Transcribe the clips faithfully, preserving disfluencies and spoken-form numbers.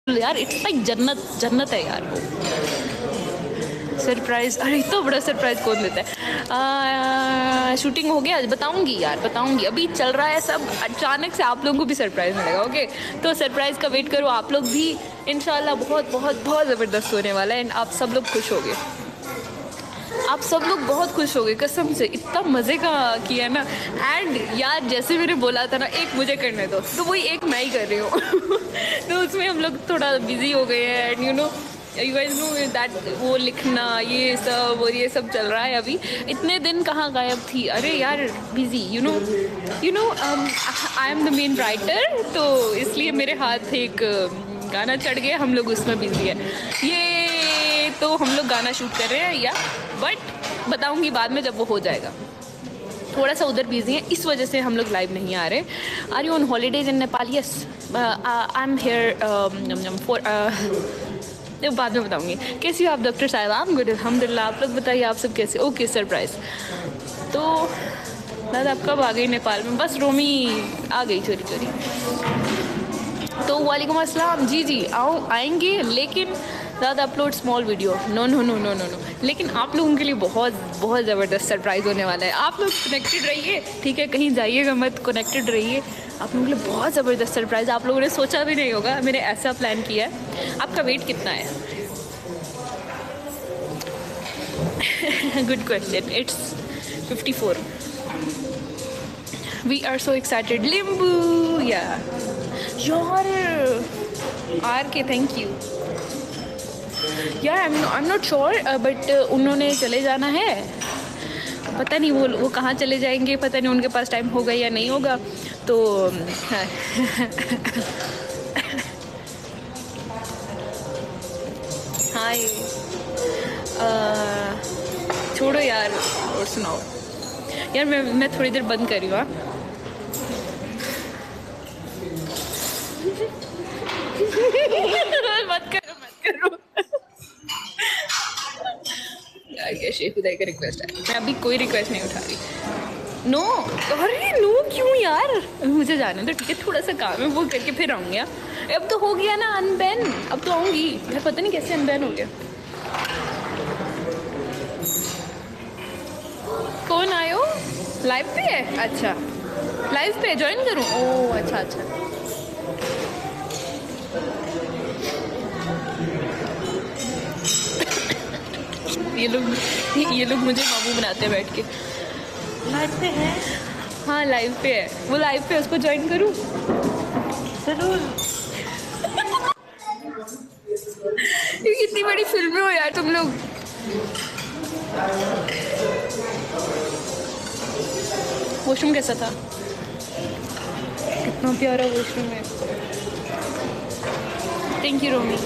यार, it's like जन्नत जन्नत है यार वो। सरप्राइज, अरे इतना बड़ा सरप्राइज कौन देता है। शूटिंग हो गया, बताऊंगी यार बताऊंगी, अभी चल रहा है सब। अचानक से आप लोगों को भी सरप्राइज मिलेगा। ओके, तो सरप्राइज का वेट करो आप लोग भी। इंशाल्लाह बहुत बहुत बहुत ज़बरदस्त होने वाला है एंड आप सब लोग खुश होगे। आप सब लोग बहुत खुश हो गए कसम से, इतना मज़े का किया ना। एंड यार जैसे मैंने बोला था ना, एक मुझे करने दो, तो वही एक मैं ही कर रही हूँ। तो उसमें हम लोग थोड़ा बिजी हो गए हैं and you know you guys know that, वो लिखना ये सब और ये सब चल रहा है अभी। इतने दिन कहाँ गायब थी, अरे यार busy, you know you know I am the main writer, तो इसलिए मेरे हाथ एक गाना चढ़ गया, हम लोग उसमें बिजी है। ये तो हम लोग गाना शूट कर रहे हैं या, बट बताऊंगी बाद में जब वो हो जाएगा। थोड़ा सा उधर बिजी है, इस वजह से हम लोग लाइव नहीं आ रहे। Are you on holidays in Nepal? Yes, I am here for, बाद में बताऊंगी। कैसी हो आप डॉक्टर साहिबा? आई एम गुड अल्हम्दुलिल्लाह। आप लोग बताइए आप सब कैसे? Okay surprise. तो दादा आप कब आ गई नेपाल में? बस रोमी आ गई चोरी चोरी। तो वालेकुम अस्सलाम। जी जी आओ, आएंगे, लेकिन दादा upload small video. No no no no no no लेकिन आप लोगों के लिए बहुत बहुत ज़बरदस्त सरप्राइज़ होने वाला है। आप लोग कनेक्टेड रहिए, ठीक है? कहीं जाइएगा मत, कनेक्टेड रहिए। आप लोगों के लिए बहुत ज़बरदस्त सरप्राइज़, आप लोगों ने सोचा भी नहीं होगा मैंने ऐसा प्लान किया है। आपका वेट कितना है? Good question, it's fifty four. We are so excited. Limbu या यार आर के थैंक यू यार। I am not sure but उन्होंने चले जाना है, पता नहीं वो वो कहाँ चले जाएंगे, पता नहीं उनके पास टाइम होगा या नहीं होगा। तो हाय, छोड़ो यार और सुनाओ यार। मैं मैं थोड़ी देर बंद कर रही हूँ। मत करो मत करो यार, क्या शेख खुदाई का रिक्वेस्ट है, मैं अभी कोई रिक्वेस्ट नहीं उठा रही। नो, अरे नो क्यों यार, मुझे जाने दो, ठीक है? थोड़ा सा काम है, वो करके फिर आऊँगी। अब तो हो गया ना अनबैन, अब तो आऊँगी यार। पता नहीं कैसे अनबैन हो गया। कौन आए हो? लाइव पे है? अच्छा लाइव पे ज्वाइन करूँ? ओह अच्छा अच्छा। ये लोग ये लोग मुझे बाबू बनाते हैं बैठ के। लाइव पे है? हाँ लाइव पे है, वो लाइव पे, उसको ज्वाइन करूँ? जरूर। ये कितनी बड़ी फिल्में हो यार तुम लोग। वॉशरूम कैसा था? कितना प्यारा वॉशरूम है। Thank you Romi.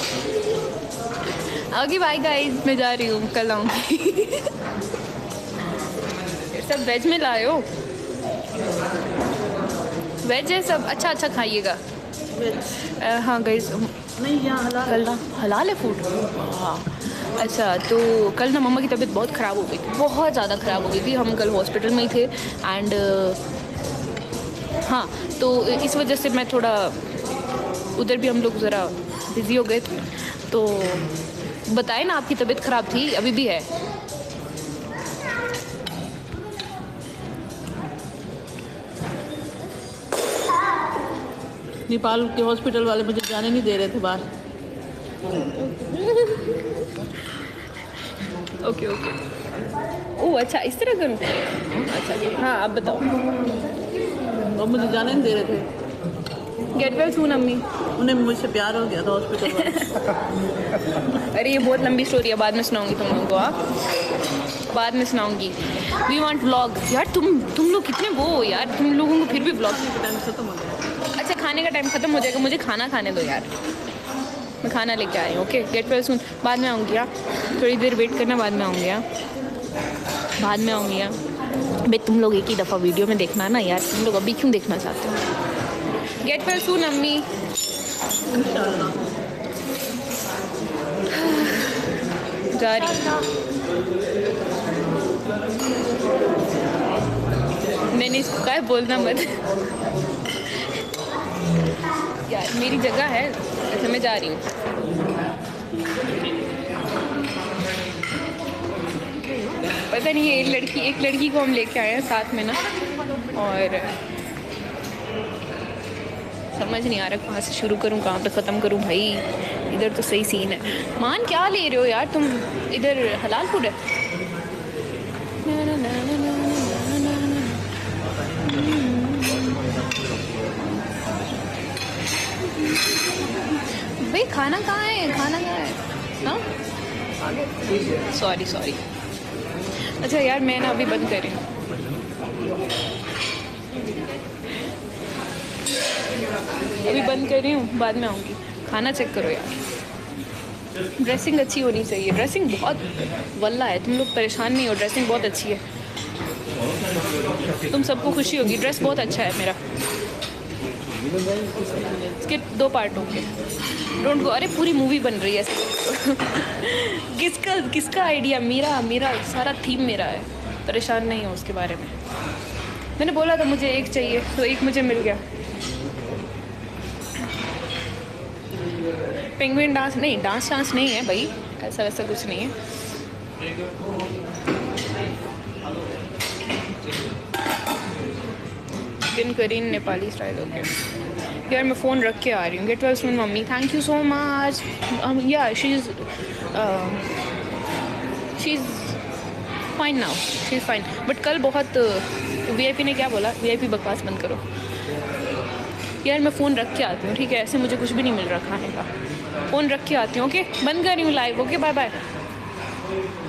Okay bye guys, मैं जा रही हूँ, कल आऊँगी। सब वेज में लाए हो? वेज है सब? अच्छा अच्छा खाइएगा। हाँ गाइस, नहीं यहाँ हलाल कल ना हलाल है फूड। हाँ अच्छा, तो कल ना मम्मा की तबीयत बहुत ख़राब हो गई थी, बहुत ज़्यादा ख़राब हो गई थी। हम कल हॉस्पिटल में ही थे एंड हाँ, तो इस वजह से मैं थोड़ा उधर भी हम लोग ज़रा बिज़ी हो गए थे। तो बताए ना आपकी तबीयत ख़राब थी, अभी भी है। नेपाल के हॉस्पिटल वाले मुझे जाने नहीं दे रहे थे बाहर। Okay okay. ओह अच्छा, इस तरह करूँ? अच्छा हाँ, आप बताओ। और मुझे जाने नहीं दे रहे थे। गेट वेल सून अम्मी। उन्हें मुझसे प्यार हो गया था हॉस्पिटल वाले। अरे ये बहुत लंबी स्टोरी है, बाद में सुनाऊंगी तुम लोगों को। हाँ बाद में सुनाऊंगी। We want vlog. यार तुम तुम लोग कितने वो हो यार, तुम लोगों को फिर भी व्लॉग का टाइम खत्म हो गया। अच्छा खाने का टाइम खत्म हो जाएगा, मुझे खाना खाने दो यार, मैं खाना लेके आई हूँ। ओके गेट वेल सून, बाद में आऊँगी। हाँ थोड़ी देर वेट करना, बाद में आऊँगी। हाँ बाद में आऊँगी। हाँ भाई तुम लोग एक ही दफ़ा वीडियो में देखना ना यार, तुम लोग अभी क्यों देखना चाहते हो? गेट वेल सून अम्मी। जा रही मैंने इसको कहा बोलना मत। यार, मेरी जगह है। अच्छा मैं जा रही हूँ। पता नहीं है, एक लड़की एक लड़की को हम लेके आए हैं साथ में ना, और समझ नहीं आ रहा कहाँ से शुरू करूँ कहाँ पे ख़त्म करूँ भाई। इधर तो सही सीन है। मान क्या ले रहे हो यार तुम? इधर हलाल फूड है। ना ना ना ना ना ना ना ना। भाई खाना कहाँ है? खाना कहाँ है? हाँ सॉरी सॉरी। अच्छा यार मैं ना अभी बंद कर रही हूँ। अभी बंद कर रही हूँ, बाद में आऊँगी। खाना चेक करो यार। ड्रेसिंग अच्छी होनी चाहिए। ड्रेसिंग बहुत वल्ला है, तुम लोग परेशान नहीं हो। ड्रेसिंग बहुत अच्छी है, तुम सबको खुशी होगी। ड्रेस बहुत अच्छा है मेरा। इसके दो पार्ट होंगे। Don't go. अरे पूरी मूवी बन रही है। किसका किसका आइडिया? मेरा मेरा सारा थीम मेरा है। परेशान नहीं हो उसके बारे में। मैंने बोला था मुझे एक चाहिए, तो एक मुझे मिल गया। पेंगुइन डांस नहीं, डांस डांस नहीं है भाई, ऐसा वैसा कुछ नहीं है। Chicken curry Nepali style. Okay यार मैं फ़ोन रख के आ रही हूँ। Get well soon mummy, thank you so much. Yeah she is she is fine now, she is fine. But कल बहुत वीआईपी ने क्या बोला? वीआईपी बकवास बंद करो यार। मैं फ़ोन रख के आती हूँ, ठीक है? ऐसे मुझे कुछ भी नहीं मिल रहा खाने का। फ़ोन रख के आती हूँ। ओके बंद कर रही हूँ लाइव। Okay bye bye.